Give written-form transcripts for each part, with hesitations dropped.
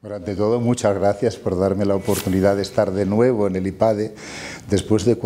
Bueno, ante todo, muchas gracias por darme la oportunidad de estar de nuevo en el IPADE después de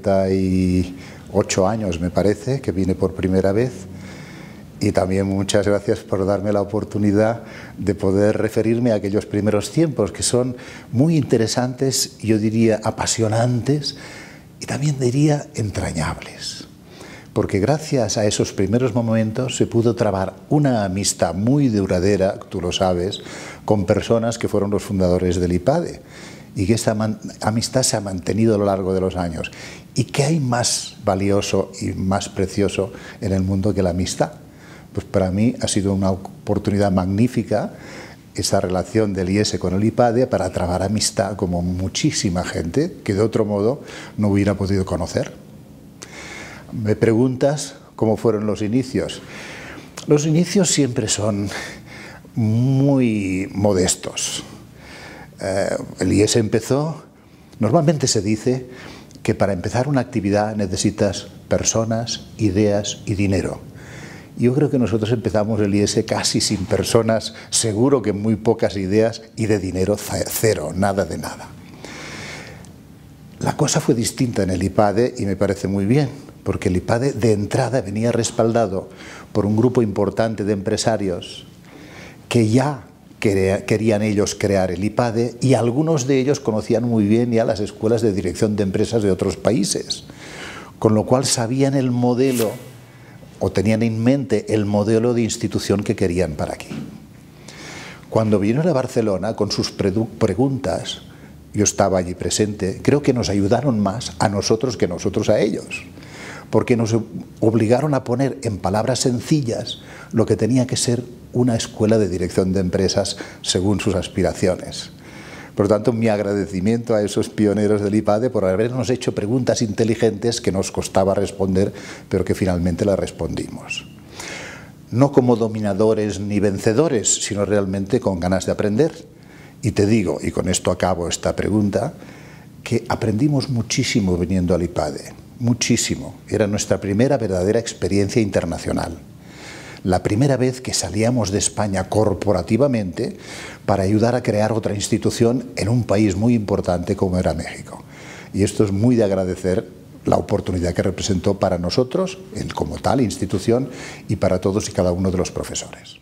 48 años, me parece, que vine por primera vez. Y también muchas gracias por darme la oportunidad de poder referirme a aquellos primeros tiempos que son muy interesantes, yo diría apasionantes y también diría entrañables. Porque gracias a esos primeros momentos se pudo trabar una amistad muy duradera, tú lo sabes, con personas que fueron los fundadores del IPADE y que esta amistad se ha mantenido a lo largo de los años. ¿Y qué hay más valioso y más precioso en el mundo que la amistad? Pues para mí ha sido una oportunidad magnífica esa relación del IES con el IPADE para trabar amistad como muchísima gente que de otro modo no hubiera podido conocer. Me preguntas cómo fueron los inicios. Los inicios siempre son muy modestos. El IES empezó, normalmente se dice que para empezar una actividad necesitas personas, ideas y dinero. Yo creo que nosotros empezamos el IES casi sin personas, seguro que muy pocas ideas y de dinero cero, nada de nada. La cosa fue distinta en el IPADE y me parece muy bien, porque el IPADE de entrada venía respaldado por un grupo importante de empresarios que ya querían ellos crear el IPADE y algunos de ellos conocían muy bien ya las escuelas de dirección de empresas de otros países, con lo cual sabían el modelo o tenían en mente el modelo de institución que querían para aquí. Cuando vinieron a Barcelona con sus preguntas, yo estaba allí presente, creo que nos ayudaron más a nosotros que nosotros a ellos, porque nos obligaron a poner en palabras sencillas lo que tenía que ser una escuela de dirección de empresas según sus aspiraciones. Por lo tanto, mi agradecimiento a esos pioneros del IPADE por habernos hecho preguntas inteligentes que nos costaba responder, pero que finalmente las respondimos. No como dominadores ni vencedores, sino realmente con ganas de aprender. Y te digo, y con esto acabo esta pregunta, que aprendimos muchísimo viniendo al IPADE, muchísimo. Era nuestra primera verdadera experiencia internacional. La primera vez que salíamos de España corporativamente para ayudar a crear otra institución en un país muy importante como era México. Y esto es muy de agradecer la oportunidad que representó para nosotros, como tal institución, y para todos y cada uno de los profesores.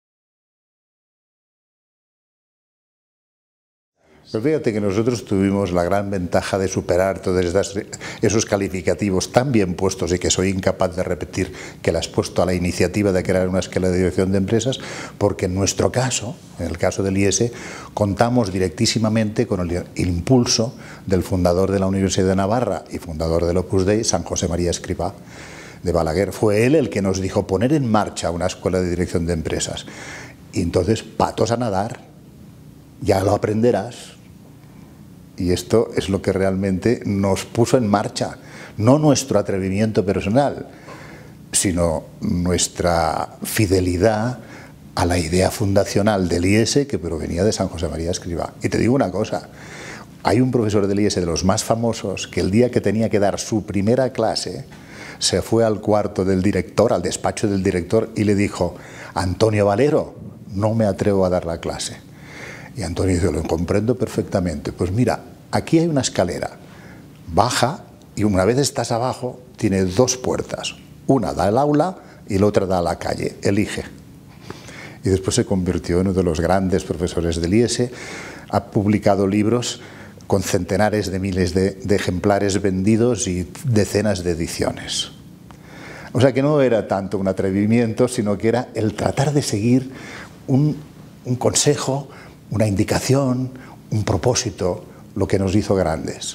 Pues fíjate que nosotros tuvimos la gran ventaja de superar todos esos calificativos tan bien puestos y que soy incapaz de repetir que las has puesto a la iniciativa de crear una escuela de dirección de empresas, porque en nuestro caso, en el caso del IES, contamos directísimamente con el impulso del fundador de la Universidad de Navarra y fundador del Opus Dei, San José María Escrivá de Balaguer. Fue él el que nos dijo poner en marcha una escuela de dirección de empresas. Y entonces, patos a nadar, ya lo aprenderás. Y esto es lo que realmente nos puso en marcha, no nuestro atrevimiento personal, sino nuestra fidelidad a la idea fundacional del IES que provenía de San José María Escrivá. Y te digo una cosa, hay un profesor del IES de los más famosos que el día que tenía que dar su primera clase se fue al cuarto del director, al despacho del director y le dijo: Antonio Valero, no me atrevo a dar la clase. Y Antonio dice: lo comprendo perfectamente. Pues mira, aquí hay una escalera, baja y una vez estás abajo tiene dos puertas. Una da al aula y la otra da a la calle, elige. Y después se convirtió en uno de los grandes profesores del IES, ha publicado libros con centenares de miles de ejemplares vendidos y decenas de ediciones. O sea que no era tanto un atrevimiento, sino que era el tratar de seguir un consejo, una indicación, un propósito, lo que nos hizo grandes.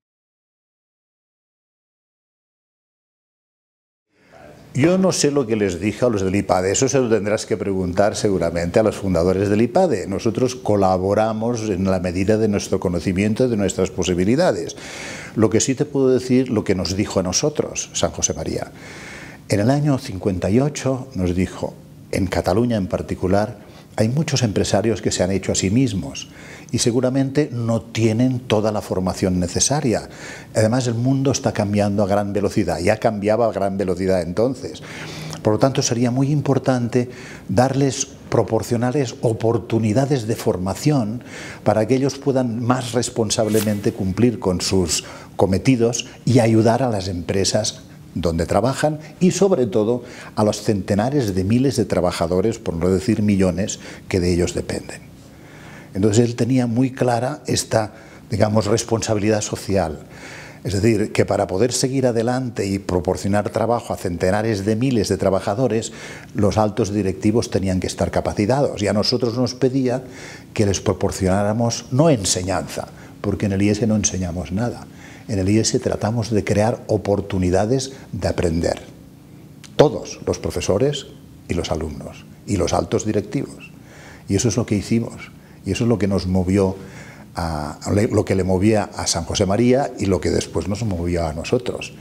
Yo no sé lo que les dije a los del IPADE, eso se lo tendrás que preguntar seguramente a los fundadores del IPADE. Nosotros colaboramos en la medida de nuestro conocimiento y de nuestras posibilidades. Lo que sí te puedo decir, lo que nos dijo a nosotros San José María. En el año 58 nos dijo, en Cataluña en particular, hay muchos empresarios que se han hecho a sí mismos y seguramente no tienen toda la formación necesaria. Además, el mundo está cambiando a gran velocidad, ya cambiaba a gran velocidad entonces. Por lo tanto, sería muy importante darles proporcionarles oportunidades de formación para que ellos puedan más responsablemente cumplir con sus cometidos y ayudar a las empresas donde trabajan y sobre todo a los centenares de miles de trabajadores, por no decir millones, que de ellos dependen. Entonces él tenía muy clara esta, digamos, responsabilidad social. Es decir, que para poder seguir adelante y proporcionar trabajo a centenares de miles de trabajadores, los altos directivos tenían que estar capacitados y a nosotros nos pedía que les proporcionáramos no enseñanza, porque en el IES no enseñamos nada. En el IES tratamos de crear oportunidades de aprender. Todos, los profesores y los alumnos, y los altos directivos. Y eso es lo que hicimos, y eso es lo que nos movió, lo que le movía a San José María y lo que después nos movió a nosotros.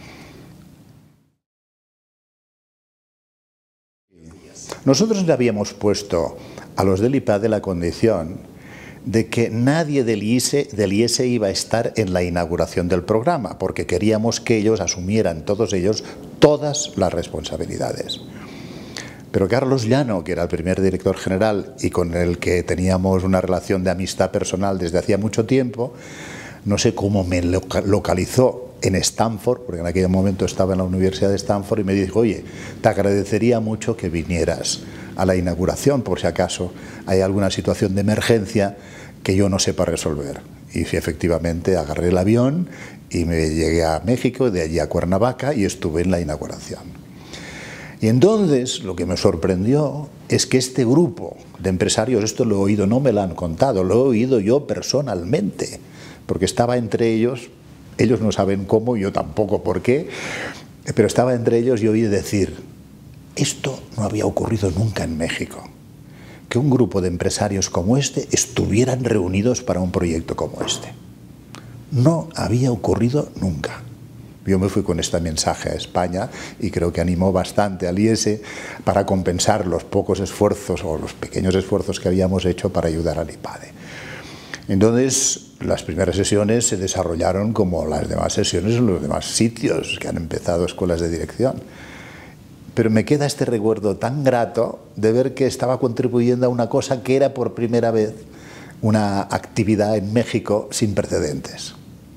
Nosotros le habíamos puesto a los del IPADE la condición de que nadie del IES iba a estar en la inauguración del programa, porque queríamos que ellos asumieran, todos ellos, todas las responsabilidades. Pero Carlos Llano, que era el primer director general y con el que teníamos una relación de amistad personal desde hacía mucho tiempo, no sé cómo me localizó en Stanford, porque en aquel momento estaba en la Universidad de Stanford, y me dijo: oye, te agradecería mucho que vinieras a la inauguración, por si acaso hay alguna situación de emergencia que yo no sepa resolver. Y sí, efectivamente, agarré el avión y me llegué a México, de allí a Cuernavaca, y estuve en la inauguración. Y entonces lo que me sorprendió es que este grupo de empresarios, esto lo he oído, no me lo han contado, lo he oído yo personalmente, porque estaba entre ellos no saben cómo, yo tampoco por qué, pero estaba entre ellos y oí decir: esto no había ocurrido nunca en México, que un grupo de empresarios como este estuvieran reunidos para un proyecto como este. No había ocurrido nunca. Yo me fui con este mensaje a España y creo que animó bastante al IES para compensar los pocos esfuerzos o los pequeños esfuerzos que habíamos hecho para ayudar al IPADE. Entonces, las primeras sesiones se desarrollaron como las demás sesiones en los demás sitios que han empezado escuelas de dirección. Pero me queda este recuerdo tan grato de ver que estaba contribuyendo a una cosa que era por primera vez una actividad en México sin precedentes.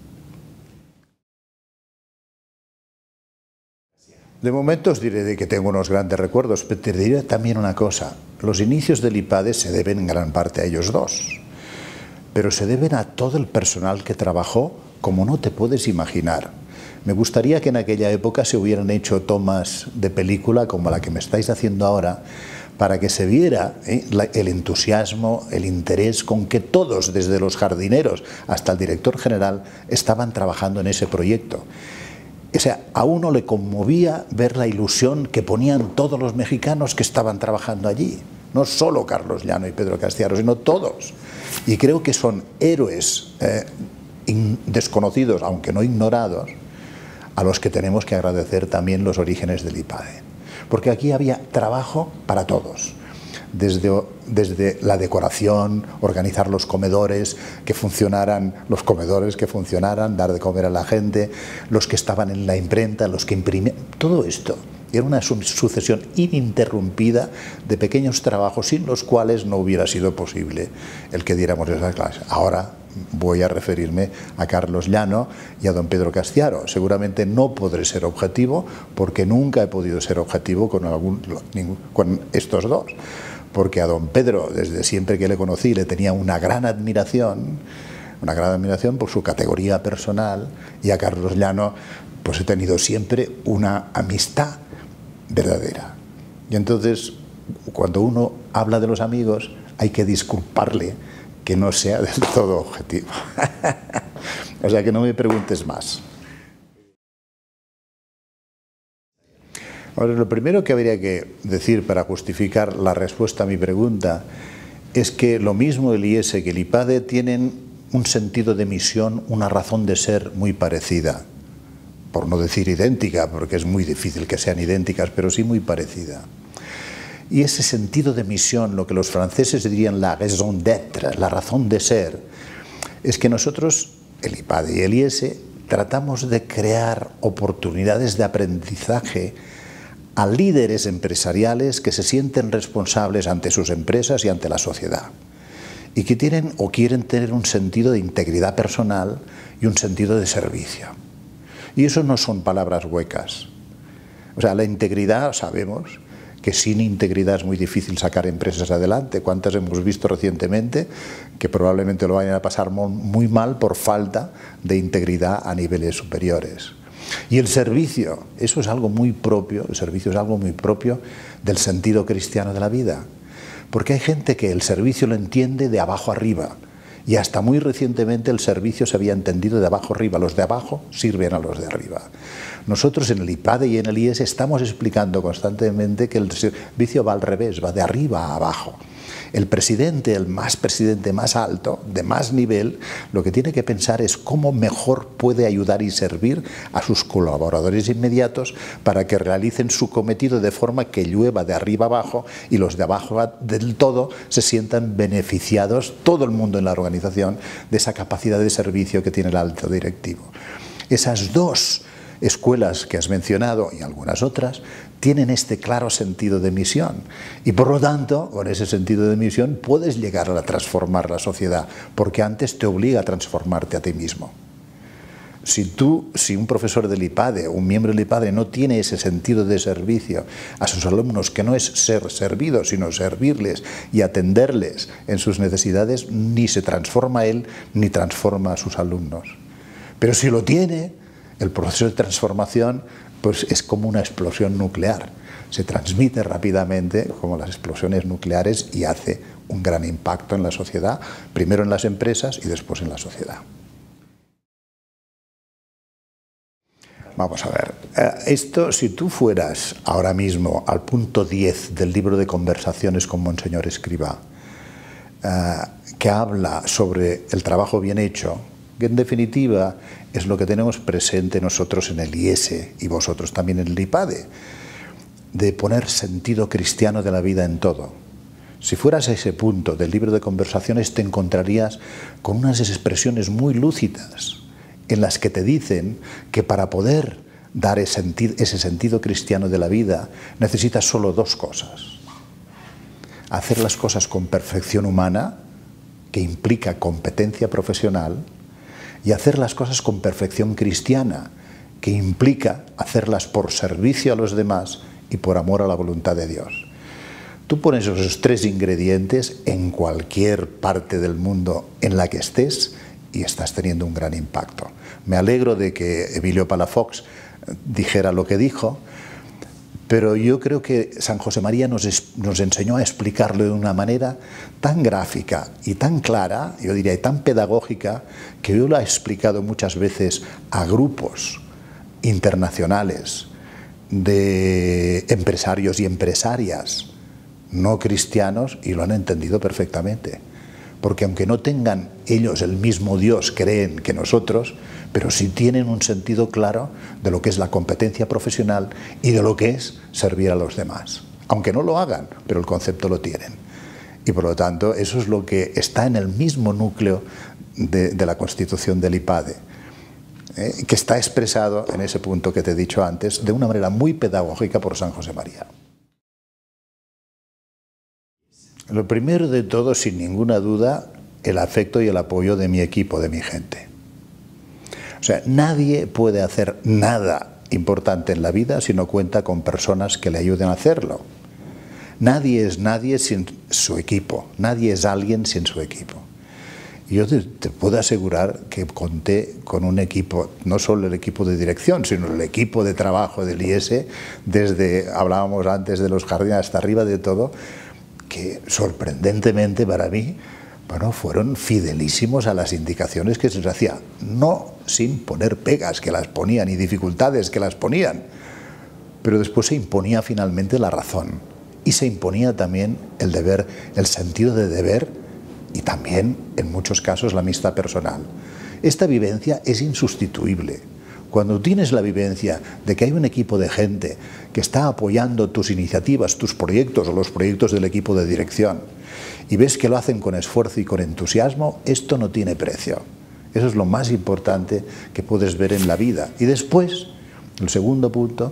De momento os diré que tengo unos grandes recuerdos, pero te diré también una cosa: los inicios del IPADE se deben en gran parte a ellos dos, pero se deben a todo el personal que trabajó como no te puedes imaginar. Me gustaría que en aquella época se hubieran hecho tomas de película como la que me estáis haciendo ahora, para que se viera el entusiasmo, el interés con que todos, desde los jardineros hasta el director general, estaban trabajando en ese proyecto. O sea, a uno le conmovía ver la ilusión que ponían todos los mexicanos que estaban trabajando allí. No solo Carlos Llano y Pedro Castiaro, sino todos. Y creo que son héroes desconocidos, aunque no ignorados, a los que tenemos que agradecer también los orígenes del IPADE. Porque aquí había trabajo para todos. Desde la decoración, organizar los comedores que funcionaran, dar de comer a la gente, los que estaban en la imprenta, los que imprimían, todo esto. Era una sucesión ininterrumpida de pequeños trabajos sin los cuales no hubiera sido posible el que diéramos esas clases. Ahora voy a referirme a Carlos Llano y a don Pedro Castiaro. Seguramente no podré ser objetivo, porque nunca he podido ser objetivo con estos dos. Porque a don Pedro, desde siempre que le conocí, le tenía una gran admiración por su categoría personal, y a Carlos Llano pues he tenido siempre una amistad verdadera. Y entonces, cuando uno habla de los amigos, hay que disculparle que no sea del todo objetivo. O sea, que no me preguntes más. Ahora, lo primero que habría que decir para justificar la respuesta a mi pregunta es que lo mismo el IES que el IPADE tienen un sentido de misión, una razón de ser muy parecida. Por no decir idéntica, porque es muy difícil que sean idénticas, pero sí muy parecida. Y ese sentido de misión, lo que los franceses dirían la raison d'être, la razón de ser, es que nosotros, el IPADE y el IES, tratamos de crear oportunidades de aprendizaje a líderes empresariales que se sienten responsables ante sus empresas y ante la sociedad, y que tienen o quieren tener un sentido de integridad personal y un sentido de servicio. Y eso no son palabras huecas. O sea, la integridad, sabemos que sin integridad es muy difícil sacar empresas adelante. ¿Cuántas hemos visto recientemente que probablemente lo vayan a pasar muy mal por falta de integridad a niveles superiores? Y el servicio, eso es algo muy propio, el servicio es algo muy propio del sentido cristiano de la vida. Porque hay gente que el servicio lo entiende de abajo arriba, y hasta muy recientemente el servicio se había entendido de abajo arriba. Los de abajo sirven a los de arriba. Nosotros en el IPADE y en el IES estamos explicando constantemente que el servicio va al revés, va de arriba a abajo. El presidente más alto, de más nivel, lo que tiene que pensar es cómo mejor puede ayudar y servir a sus colaboradores inmediatos para que realicen su cometido de forma que llueva de arriba abajo y los de abajo del todo se sientan beneficiados, todo el mundo en la organización, de esa capacidad de servicio que tiene el alto directivo. Esas dos escuelas que has mencionado y algunas otras tienen este claro sentido de misión y por lo tanto con ese sentido de misión puedes llegar a transformar la sociedad, porque antes te obliga a transformarte a ti mismo. Si un profesor del IPADE o un miembro del IPADE no tiene ese sentido de servicio a sus alumnos, que no es ser servidos sino servirles y atenderles en sus necesidades, ni se transforma él ni transforma a sus alumnos. Pero si lo tiene, el proceso de transformación pues es como una explosión nuclear. Se transmite rápidamente como las explosiones nucleares y hace un gran impacto en la sociedad, primero en las empresas y después en la sociedad. Vamos a ver, esto si tú fueras ahora mismo al punto 10 del libro de conversaciones con Monseñor Escrivá, que habla sobre el trabajo bien hecho, que en definitiva es lo que tenemos presente nosotros en el IES y vosotros también en el IPADE, de poner sentido cristiano de la vida en todo. Si fueras a ese punto del libro de conversaciones te encontrarías con unas expresiones muy lúcidas en las que te dicen que para poder dar ese sentido cristiano de la vida necesitas solo dos cosas: hacer las cosas con perfección humana, que implica competencia profesional, y hacer las cosas con perfección cristiana, que implica hacerlas por servicio a los demás y por amor a la voluntad de Dios. Tú pones esos tres ingredientes en cualquier parte del mundo en la que estés y estás teniendo un gran impacto. Me alegro de que Emilio Palafox dijera lo que dijo, pero yo creo que San José María nos enseñó a explicarlo de una manera tan gráfica y tan clara, yo diría, y tan pedagógica, que yo lo he explicado muchas veces a grupos internacionales de empresarios y empresarias no cristianos y lo han entendido perfectamente. Porque aunque no tengan ellos el mismo Dios, creen que nosotros, pero sí tienen un sentido claro de lo que es la competencia profesional y de lo que es servir a los demás. Aunque no lo hagan, pero el concepto lo tienen. Y por lo tanto, eso es lo que está en el mismo núcleo de la Constitución del IPADE, que está expresado en ese punto que te he dicho antes, de una manera muy pedagógica por San José María. Lo primero de todo, sin ninguna duda, el afecto y el apoyo de mi equipo, de mi gente. O sea, nadie puede hacer nada importante en la vida si no cuenta con personas que le ayuden a hacerlo. Nadie es nadie sin su equipo, nadie es alguien sin su equipo. Y yo te puedo asegurar que conté con un equipo, no solo el equipo de dirección, sino el equipo de trabajo del IES, desde, hablábamos antes de los jardines hasta arriba de todo, que sorprendentemente para mí, bueno, fueron fidelísimos a las indicaciones que se les hacía, no sin poner pegas que las ponían y dificultades que las ponían, pero después se imponía finalmente la razón y se imponía también el deber, el sentido de deber y también, en muchos casos, la amistad personal. Esta vivencia es insustituible. Cuando tienes la vivencia de que hay un equipo de gente que está apoyando tus iniciativas, tus proyectos o los proyectos del equipo de dirección y ves que lo hacen con esfuerzo y con entusiasmo, esto no tiene precio. Eso es lo más importante que puedes ver en la vida. Y después, el segundo punto,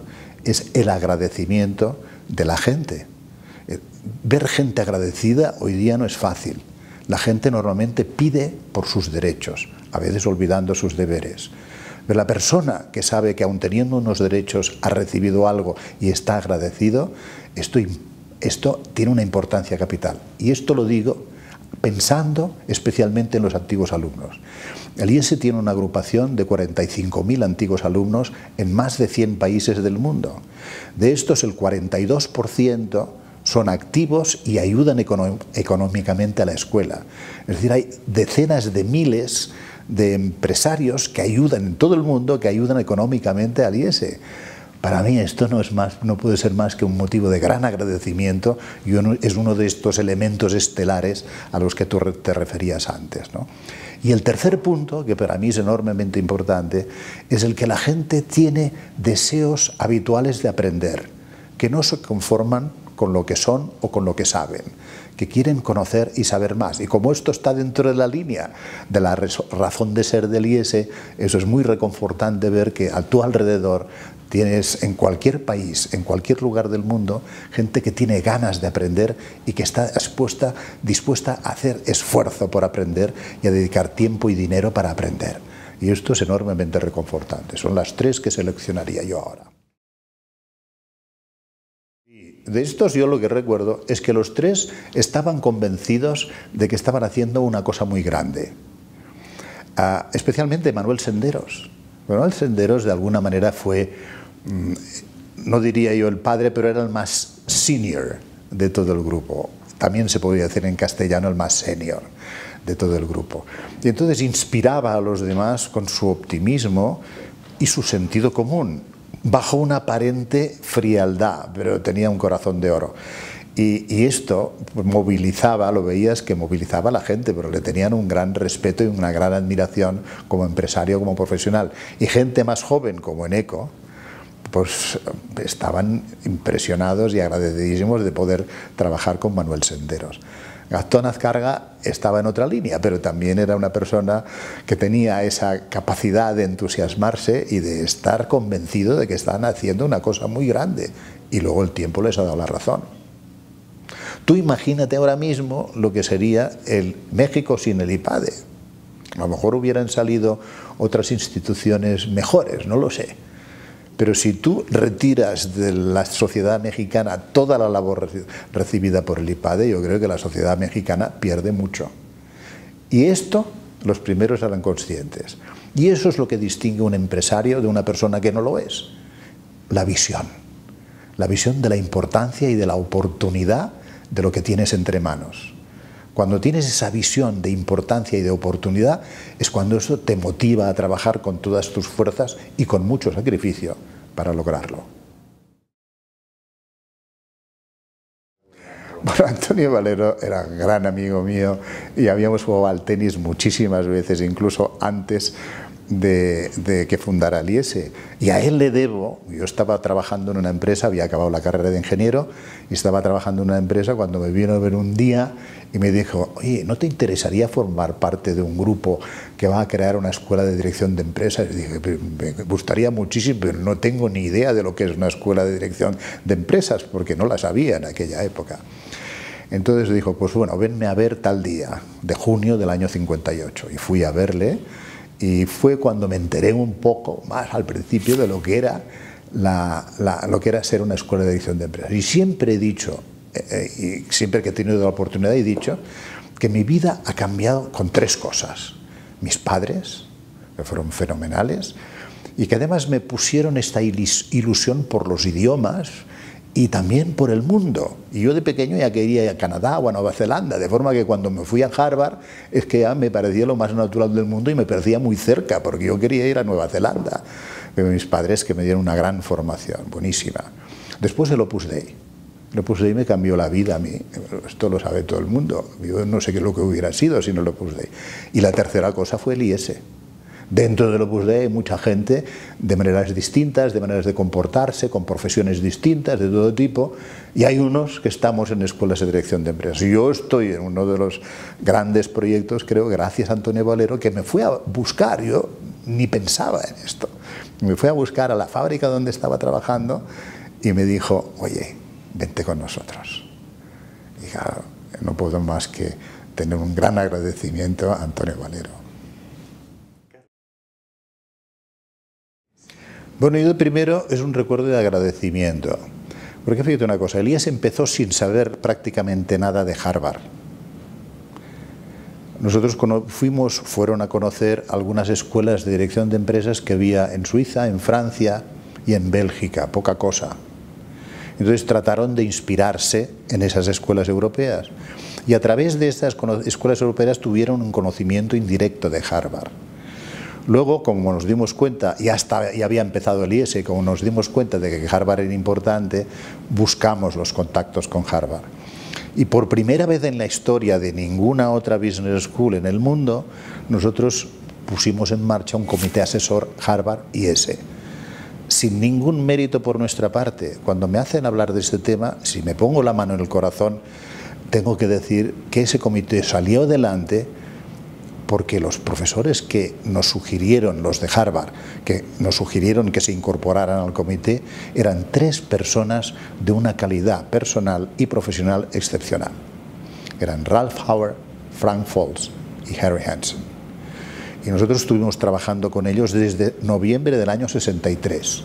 es el agradecimiento de la gente. Ver gente agradecida hoy día no es fácil. La gente normalmente pide por sus derechos, a veces olvidando sus deberes. Pero la persona que sabe que aun teniendo unos derechos ha recibido algo y está agradecido, esto tiene una importancia capital. Y esto lo digo pensando especialmente en los antiguos alumnos. El IES tiene una agrupación de 45.000 antiguos alumnos en más de 100 países del mundo. De estos, el 42% son activos y ayudan económicamente a la escuela. Es decir, hay decenas de miles de empresarios que ayudan en todo el mundo, que ayudan económicamente al IES. Para mí esto no puede ser más que un motivo de gran agradecimiento y es uno de estos elementos estelares a los que tú te referías antes, ¿no? Y el tercer punto, que para mí es enormemente importante, es el que la gente tiene deseos habituales de aprender, que no se conforman con lo que son o con lo que saben, que quieren conocer y saber más. Y como esto está dentro de la línea de la razón de ser del IES, eso es muy reconfortante ver que a tu alrededor tienes en cualquier país, en cualquier lugar del mundo, gente que tiene ganas de aprender y que está dispuesta a hacer esfuerzo por aprender y a dedicar tiempo y dinero para aprender. Y esto es enormemente reconfortante. Son las tres que seleccionaría yo ahora. De estos yo lo que recuerdo es que los tres estaban convencidos de que estaban haciendo una cosa muy grande. Especialmente Manuel Senderos. Manuel Senderos de alguna manera fue, no diría yo el padre, pero era el más senior de todo el grupo. También se podría decir en castellano el más senior de todo el grupo. Y entonces inspiraba a los demás con su optimismo y su sentido común, bajo una aparente frialdad, pero tenía un corazón de oro. Y esto movilizaba, lo veías que movilizaba a la gente, pero le tenían un gran respeto y una gran admiración como empresario, como profesional. Y gente más joven, como Eneco, pues estaban impresionados y agradecidísimos de poder trabajar con Manuel Senderos. Gastón Azcárraga estaba en otra línea, pero también era una persona que tenía esa capacidad de entusiasmarse y de estar convencido de que estaban haciendo una cosa muy grande. Y luego el tiempo les ha dado la razón. Tú imagínate ahora mismo lo que sería el México sin el IPADE. A lo mejor hubieran salido otras instituciones mejores, no lo sé. Pero si tú retiras de la sociedad mexicana toda la labor recibida por el IPADE, yo creo que la sociedad mexicana pierde mucho. Y esto los primeros eran conscientes. Y eso es lo que distingue a un empresario de una persona que no lo es. La visión. La visión de la importancia y de la oportunidad de lo que tienes entre manos. Cuando tienes esa visión de importancia y de oportunidad, es cuando eso te motiva a trabajar con todas tus fuerzas y con mucho sacrificio para lograrlo. Bueno, Antonio Valero era un gran amigo mío y habíamos jugado al tenis muchísimas veces, incluso antes de que fundara el IES. Y a él le debo, yo estaba trabajando en una empresa, había acabado la carrera de ingeniero y estaba trabajando en una empresa cuando me vino a ver un día y me dijo: oye, ¿no te interesaría formar parte de un grupo que va a crear una escuela de dirección de empresas? Y dije: me gustaría muchísimo, pero no tengo ni idea de lo que es una escuela de dirección de empresas, porque no la sabía en aquella época. Entonces dijo: pues bueno, venme a ver tal día, de junio del año 58. Y fui a verle. Y fue cuando me enteré un poco más al principio de lo que era, lo que era ser una escuela de dirección de empresas. Y siempre he dicho, y siempre que he tenido la oportunidad he dicho, que mi vida ha cambiado con tres cosas. Mis padres, que fueron fenomenales, y que además me pusieron esta ilusión por los idiomas y también por el mundo. Y yo de pequeño ya quería ir a Canadá o a Nueva Zelanda, de forma que cuando me fui a Harvard es que ya me parecía lo más natural del mundo y me parecía muy cerca, porque yo quería ir a Nueva Zelanda. Pero mis padres que me dieron una gran formación, buenísima. Después el Opus Dei. El Opus Dei me cambió la vida a mí, esto lo sabe todo el mundo. Yo no sé qué es lo que hubiera sido sin el Opus Dei. Y la tercera cosa fue el IES. Dentro del Opus Dei hay mucha gente de maneras distintas, de maneras de comportarse, con profesiones distintas, de todo tipo, y hay unos que estamos en escuelas de dirección de empresas. Y yo estoy en uno de los grandes proyectos, creo, gracias a Antonio Valero, que me fui a buscar, yo ni pensaba en esto, me fui a buscar a la fábrica donde estaba trabajando y me dijo, oye, vente con nosotros. Y claro, no puedo más que tener un gran agradecimiento a Antonio Valero. Bueno, yo primero es un recuerdo de agradecimiento. Porque fíjate una cosa, Elías empezó sin saber prácticamente nada de Harvard. Nosotros fueron a conocer algunas escuelas de dirección de empresas que había en Suiza, en Francia y en Bélgica, poca cosa. Entonces trataron de inspirarse en esas escuelas europeas y a través de estas escuelas europeas tuvieron un conocimiento indirecto de Harvard. Luego, como nos dimos cuenta, ya había empezado el IES, como nos dimos cuenta de que Harvard era importante, buscamos los contactos con Harvard. Y por primera vez en la historia de ninguna otra business school en el mundo, nosotros pusimos en marcha un comité asesor Harvard-IES. Sin ningún mérito por nuestra parte. Cuando me hacen hablar de este tema, si me pongo la mano en el corazón, tengo que decir que ese comité salió adelante porque los profesores que nos sugirieron, los de Harvard, que nos sugirieron que se incorporaran al comité, eran 3 personas de una calidad personal y profesional excepcional. Eran Ralph Hauer, Frank Foltz y Harry Hansen. Y nosotros estuvimos trabajando con ellos desde noviembre del año 63.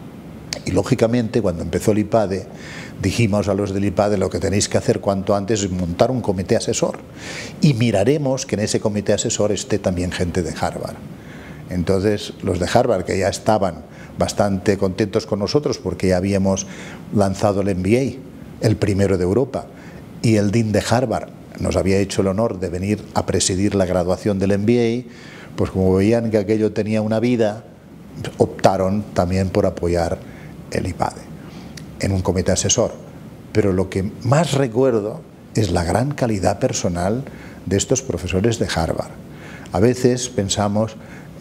Y lógicamente, cuando empezó el IPADE, dijimos a los del IPADE, lo que tenéis que hacer cuanto antes es montar un comité asesor. Y miraremos que en ese comité asesor esté también gente de Harvard. Entonces, los de Harvard, que ya estaban bastante contentos con nosotros porque ya habíamos lanzado el MBA, el primero de Europa, y el Dean de Harvard nos había hecho el honor de venir a presidir la graduación del MBA, pues como veían que aquello tenía una vida, optaron también por apoyar el IPADE en un comité asesor. Pero lo que más recuerdo es la gran calidad personal de estos profesores de Harvard. A veces pensamos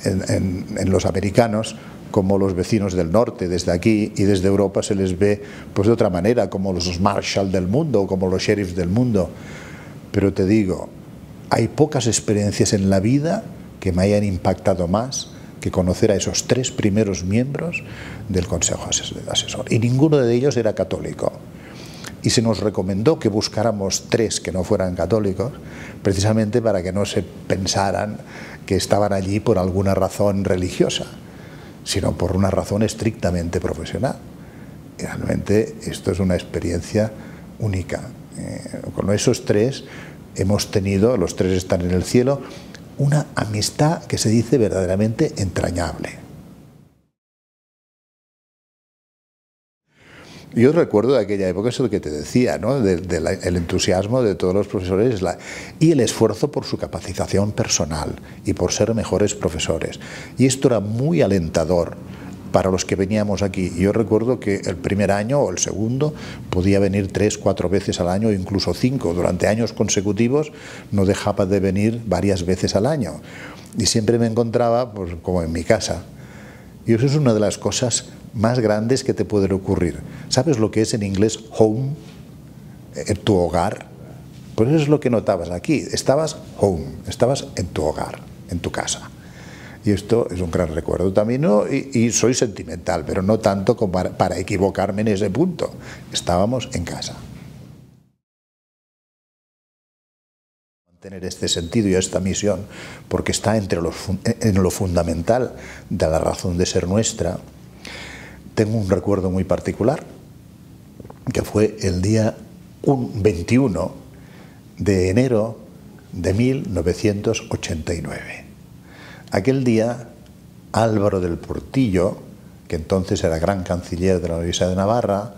en los americanos como los vecinos del norte, desde aquí y desde Europa se les ve pues de otra manera, como los Marshall del mundo, como los sheriffs del mundo. Pero te digo, hay pocas experiencias en la vida que me hayan impactado más que conocer a esos 3 primeros miembros del Consejo Asesor. Y ninguno de ellos era católico. Y se nos recomendó que buscáramos 3 que no fueran católicos, precisamente para que no se pensaran que estaban allí por alguna razón religiosa, sino por una razón estrictamente profesional. Y realmente esto es una experiencia única. Con esos 3 hemos tenido, los 3 están en el cielo, una amistad que se dice verdaderamente entrañable. Yo recuerdo de aquella época, eso que te decía, ¿no? El entusiasmo de todos los profesores y el esfuerzo por su capacitación personal y por ser mejores profesores. Y esto era muy alentador para los que veníamos aquí. Yo recuerdo que el primer año o el segundo podía venir 3, 4 veces al año, incluso 5. Durante años consecutivos no dejaba de venir varias veces al año. Y siempre me encontraba pues, como en mi casa. Y eso es una de las cosas más grandes que te pueden ocurrir. ¿Sabes lo que es en inglés home? Tu hogar. Pues eso es lo que notabas aquí. Estabas home, estabas en tu hogar, en tu casa. Y esto es un gran recuerdo también, ¿no? Y soy sentimental, pero no tanto como para equivocarme en ese punto. Estábamos en casa. Mantener este sentido y esta misión, porque está en lo fundamental de la razón de ser nuestra. Tengo un recuerdo muy particular, que fue el día 21 de enero de 1989. Aquel día, Álvaro del Portillo, que entonces era gran canciller de la Universidad de Navarra,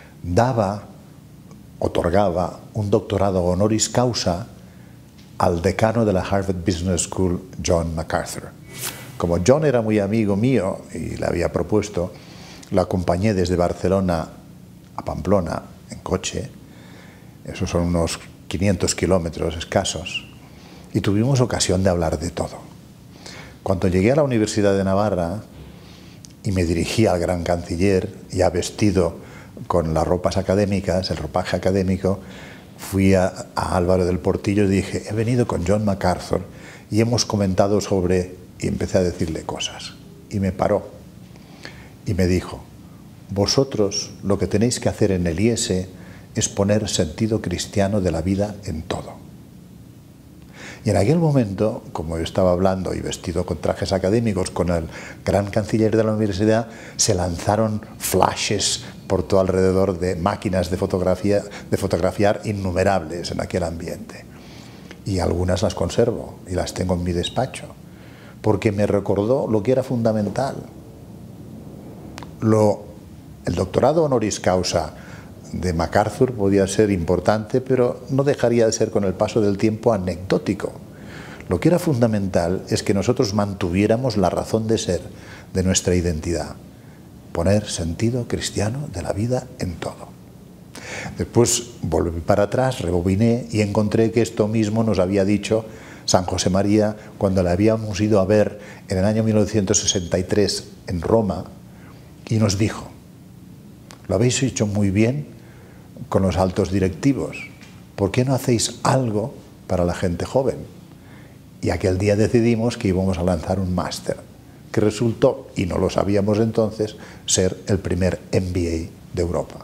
otorgaba un doctorado honoris causa al decano de la Harvard Business School, John MacArthur. Como John era muy amigo mío y le había propuesto, lo acompañé desde Barcelona a Pamplona en coche, esos son unos 500 kilómetros escasos, y tuvimos ocasión de hablar de todo. Cuando llegué a la Universidad de Navarra y me dirigí al gran canciller, ya vestido con las ropas académicas, el ropaje académico, fui a Álvaro del Portillo y dije, he venido con John MacArthur y hemos comentado sobre... Y empecé a decirle cosas. Y me paró y me dijo, vosotros lo que tenéis que hacer en el IES es poner sentido cristiano de la vida en todo. Y en aquel momento, como yo estaba hablando y vestido con trajes académicos con el gran canciller de la universidad, se lanzaron flashes por todo alrededor de máquinas de fotografiar innumerables en aquel ambiente. Y algunas las conservo y las tengo en mi despacho, porque me recordó lo que era fundamental. El doctorado honoris causa de MacArthur podía ser importante, pero no dejaría de ser con el paso del tiempo anecdótico. Lo que era fundamental es que nosotros mantuviéramos la razón de ser de nuestra identidad, poner sentido cristiano de la vida en todo. Después volví para atrás, rebobiné y encontré que esto mismo nos había dicho San José María cuando le habíamos ido a ver en el año 1963 en Roma, y nos dijo: lo habéis hecho muy bien con los altos directivos, ¿por qué no hacéis algo para la gente joven? Y aquel día decidimos que íbamos a lanzar un máster, que resultó, y no lo sabíamos entonces, ser el primer MBA de Europa.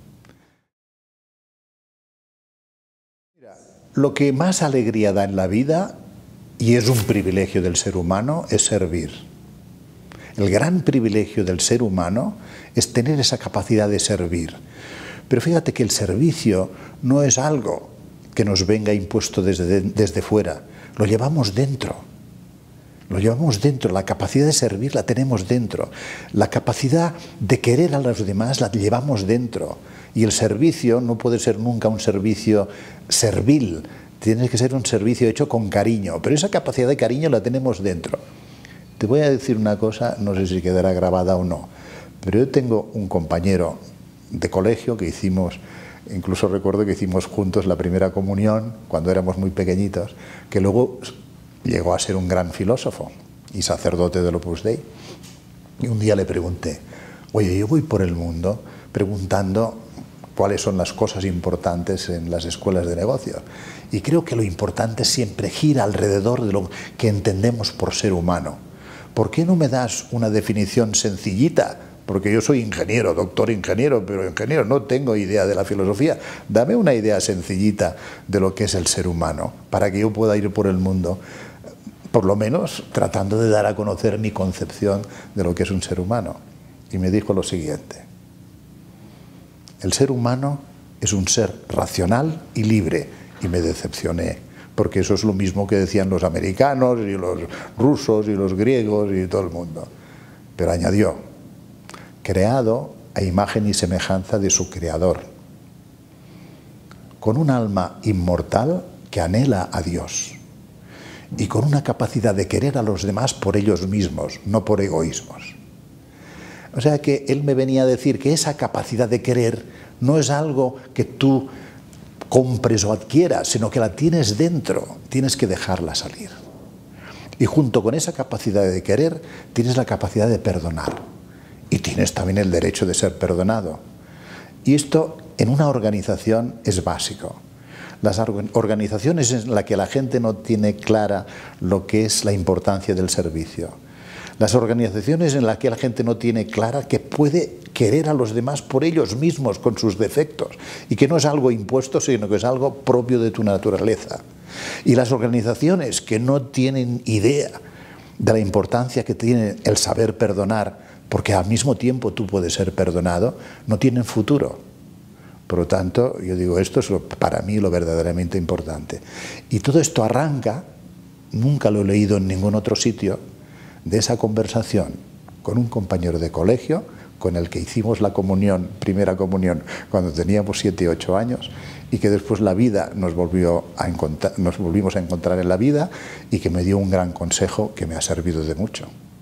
Lo que más alegría da en la vida, y es un privilegio del ser humano, es servir. El gran privilegio del ser humano es tener esa capacidad de servir. Pero fíjate que el servicio no es algo que nos venga impuesto desde fuera, lo llevamos dentro. Lo llevamos dentro, la capacidad de servir la tenemos dentro, la capacidad de querer a los demás la llevamos dentro. Y el servicio no puede ser nunca un servicio servil, tiene que ser un servicio hecho con cariño, pero esa capacidad de cariño la tenemos dentro. Te voy a decir una cosa, no sé si quedará grabada o no, pero yo tengo un compañero de colegio que hicimos, incluso recuerdo que hicimos juntos la primera comunión cuando éramos muy pequeñitos, que luego llegó a ser un gran filósofo y sacerdote del Opus Dei. Y un día le pregunté: oye, yo voy por el mundo preguntando cuáles son las cosas importantes en las escuelas de negocios, y creo que lo importante siempre gira alrededor de lo que entendemos por ser humano. ¿Por qué no me das una definición sencillita? Porque yo soy ingeniero, doctor ingeniero, pero ingeniero no tengo idea de la filosofía. Dame una idea sencillita de lo que es el ser humano, para que yo pueda ir por el mundo, por lo menos tratando de dar a conocer mi concepción de lo que es un ser humano. Y me dijo lo siguiente: el ser humano es un ser racional y libre. Y me decepcioné, porque eso es lo mismo que decían los americanos y los rusos y los griegos y todo el mundo. Pero añadió: creado a imagen y semejanza de su creador, con un alma inmortal que anhela a Dios y con una capacidad de querer a los demás por ellos mismos, no por egoísmos. O sea que él me venía a decir que esa capacidad de querer no es algo que tú compres o adquieras, sino que la tienes dentro, tienes que dejarla salir. Y junto con esa capacidad de querer, tienes la capacidad de perdonar. Y tienes también el derecho de ser perdonado. Y esto en una organización es básico. Las organizaciones en las que la gente no tiene clara lo que es la importancia del servicio. Las organizaciones en las que la gente no tiene clara que puede querer a los demás por ellos mismos, con sus defectos, y que no es algo impuesto, sino que es algo propio de tu naturaleza. Y las organizaciones que no tienen idea de la importancia que tiene el saber perdonar, porque al mismo tiempo tú puedes ser perdonado, no tienen futuro. Por lo tanto, yo digo, esto es para mí lo verdaderamente importante. Y todo esto arranca, nunca lo he leído en ningún otro sitio, de esa conversación con un compañero de colegio con el que hicimos la comunión, primera comunión, cuando teníamos 7 u 8 años, y que después la vida nos volvimos a encontrar en la vida, y que me dio un gran consejo que me ha servido de mucho.